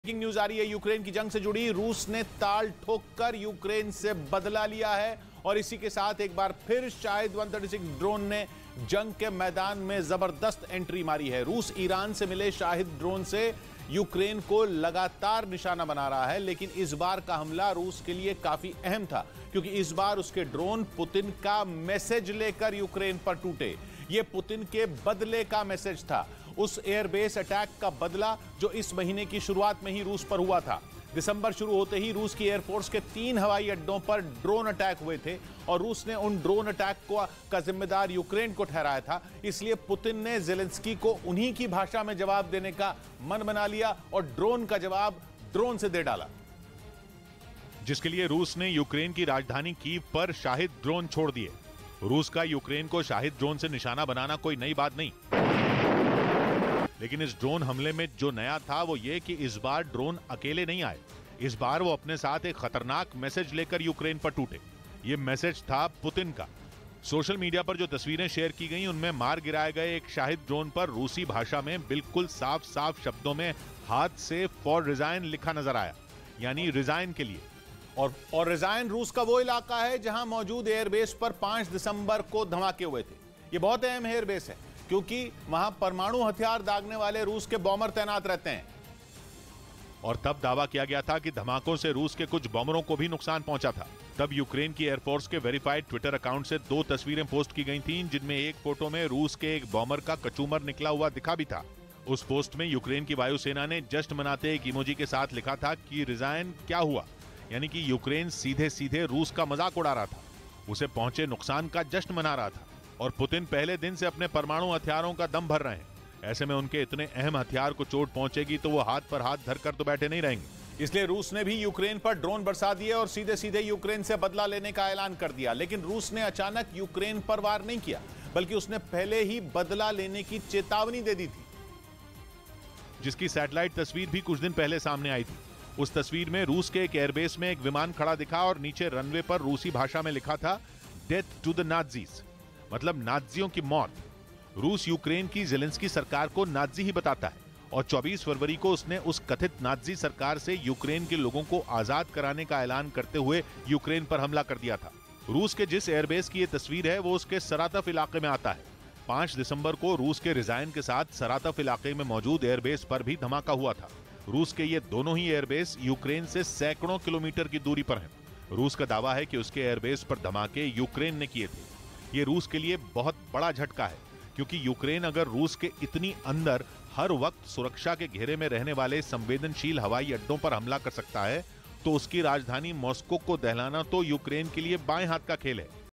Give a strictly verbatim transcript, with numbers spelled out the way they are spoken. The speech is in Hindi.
ब्रेकिंग न्यूज आ रही है यूक्रेन की जंग से जुड़ी। रूस ने ताल ठोककर यूक्रेन से बदला लिया है और इसी के साथ एक बार फिर शाहिद एक सौ छत्तीस ड्रोन ने जंग के मैदान में जबरदस्त एंट्री मारी है। रूस ईरान से मिले शाहिद ड्रोन से यूक्रेन को लगातार निशाना बना रहा है, लेकिन इस बार का हमला रूस के लिए काफी अहम था क्योंकि इस बार उसके ड्रोन पुतिन का मैसेज लेकर यूक्रेन पर टूटे। यह पुतिन के बदले का मैसेज था, उस एयरबेस अटैक का बदला जो इस महीने की शुरुआत में ही रूस पर हुआ था। दिसंबर शुरू होते ही रूस की एयरफोर्स के तीन हवाई अड्डों पर ड्रोन अटैक हुए थे और रूस ने उन ड्रोन अटैक को का जिम्मेदार यूक्रेन को ठहराया था। इसलिए पुतिन ने ज़ेलेंस्की को उन्हीं की भाषा में जवाब देने का मन बना लिया और ड्रोन का जवाब ड्रोन से दे डाला, जिसके लिए रूस ने यूक्रेन की राजधानी कीव पर शाहिद ड्रोन छोड़ दिए। रूस का यूक्रेन को शाहिद ड्रोन से निशाना बनाना कोई नई बात नहीं, लेकिन इस ड्रोन हमले में जो नया था वो ये कि इस बार ड्रोन अकेले नहीं आए। इस बार वो अपने साथ एक खतरनाक मैसेज लेकर यूक्रेन पर टूटे। ये मैसेज था पुतिन का। सोशल मीडिया पर जो तस्वीरें शेयर की गई उनमें मार गिराए गए एक शाहिद ड्रोन पर रूसी भाषा में बिल्कुल साफ साफ शब्दों में हाथ से फॉर रिजाइन लिखा नजर आया, यानी रिजाइन के लिए। और और रिजाइन रूस का वो इलाका है जहां मौजूद एयरबेस पर पांच दिसंबर को धमाके हुए थे। ये बहुत अहम एयरबेस है क्योंकि वहां परमाणु हथियार दागने वाले रूस के बॉम्बर तैनात रहते हैं। और तब दावा किया गया था कि धमाकों से रूस के कुछ बॉम्बरों को भी नुकसान पहुंचा था। तब यूक्रेन की एयरफोर्स के वेरीफाइड ट्विटर अकाउंट से दो तस्वीरें पोस्ट की गई थीं, जिनमें एक फोटो में रूस के एक बॉम्बर का कचूमर निकला हुआ दिखा भी था। उस पोस्ट में यूक्रेन की वायुसेना ने जश्न मनाते एक इमोजी के साथ लिखा था कि रिजाइन क्या हुआ, यानी कि यूक्रेन सीधे सीधे रूस का मजाक उड़ा रहा था, उसे पहुंचे नुकसान का जश्न मना रहा था। और पुतिन पहले दिन से अपने परमाणु हथियारों का दम भर रहे हैं। ऐसे में उनके इतने अहम हथियार को चोट पहुंचेगी तो वो हाथ पर हाथ धरकर तो बैठे नहीं रहेंगे। इसलिए रूस ने भी यूक्रेन पर ड्रोन बरसा दिए और सीधे सीधे यूक्रेन से बदला लेने का ऐलान कर दिया। लेकिन रूस ने अचानक यूक्रेन पर वार नहीं किया, बल्कि उसने पहले ही बदला लेने की चेतावनी दे दी थी, जिसकी सैटेलाइट तस्वीर भी कुछ दिन पहले सामने आई थी। उस तस्वीर में रूस के एक एयरबेस में एक विमान खड़ा दिखा और नीचे रनवे पर रूसी भाषा में लिखा था डेथ टू द नाज़ीज़, मतलब नाज़ियों की मौत। रूस यूक्रेन की ज़ेलेंस्की सरकार को नाज़ी ही बताता है और चौबीस फरवरी को उसने उस कथित नाज़ी सरकार से यूक्रेन के लोगों को आजाद कराने का ऐलान करते हुए यूक्रेन पर हमला कर दिया था। रूस के जिस एयरबेस की ये तस्वीर है वो उसके सरातफ इलाके में आता है। पांच दिसंबर को रूस के रिजाइन के साथ सरातफ इलाके में मौजूद एयरबेस पर भी धमाका हुआ था। रूस के ये दोनों ही एयरबेस यूक्रेन से सैकड़ों किलोमीटर की दूरी पर हैं। रूस का दावा है कि उसके एयरबेस पर धमाके यूक्रेन ने किए थे। ये रूस के लिए बहुत बड़ा झटका है क्योंकि यूक्रेन अगर रूस के इतनी अंदर हर वक्त सुरक्षा के घेरे में रहने वाले संवेदनशील हवाई अड्डों पर हमला कर सकता है तो उसकी राजधानी मॉस्को को दहलाना तो यूक्रेन के लिए बाएं हाथ का खेल है।